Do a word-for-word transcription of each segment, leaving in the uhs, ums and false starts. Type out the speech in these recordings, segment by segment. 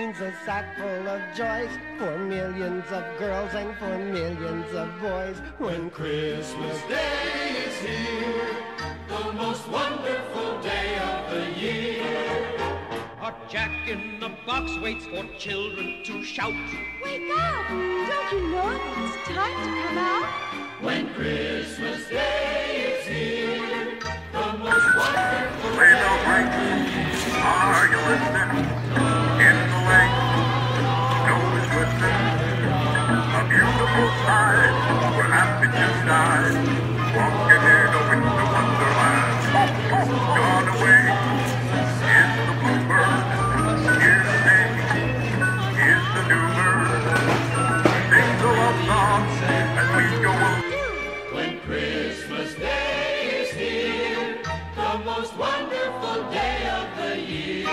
means a sack full of joys for millions of girls and for millions of boys. When Christmas Day is here, the most wonderful day of the year. A Jack in the Box waits for children to shout. Wake up! Don't you know it's time to come out? When Christmas Day is here, the most wonderful Play day the ring. Are you listening? In the lane, snow is glistening. A beautiful sight where happiness dies. Walking in a winter wonderland. Gone away is the bluebird. Here's the day, here's the new bird. Sing the love song as we go along. When Christmas Day is here, the most wonderful day of the year.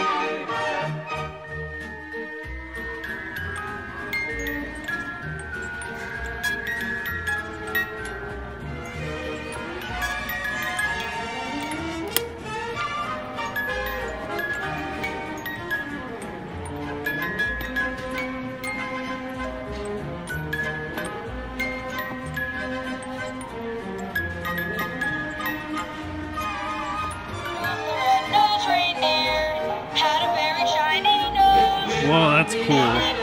Whoa, that's cool.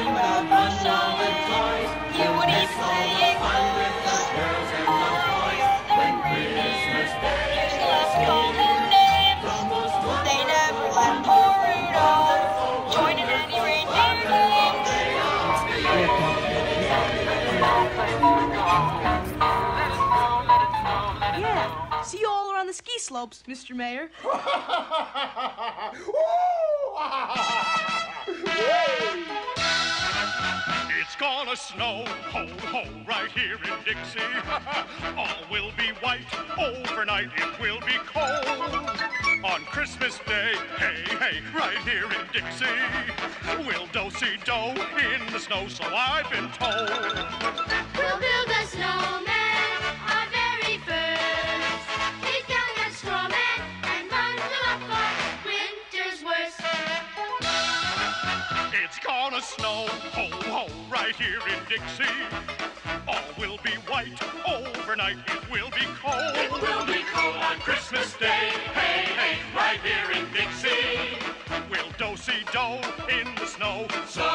Yeah, see you all around the ski slopes, Mister Mayor. It's gonna snow, ho, ho, right here in Dixie. All will be white, overnight it will be cold. On Christmas Day, hey, hey, right here in Dixie, we'll do-si-do in the snow, so I've been told. We'll build a snowman, our very first. He's young and strong and bundle up for winter's worst. It's gonna snow, ho, ho, right here in Dixie. All will be white, overnight it will be cold. It will be cold on Christmas Day, hey, hey, right here in Dixie. We'll do-si-do in the snow, so